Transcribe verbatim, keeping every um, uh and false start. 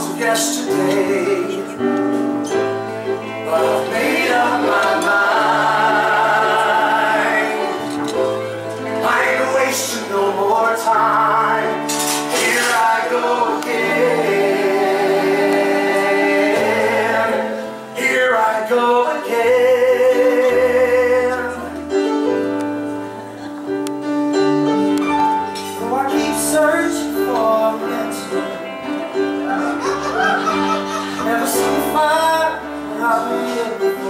songs of yesterday, but I've made up my mind. I ain't wasting no more time. Here I go again. Here I go again. So I keep searching for an answer. Never seem to find how to live.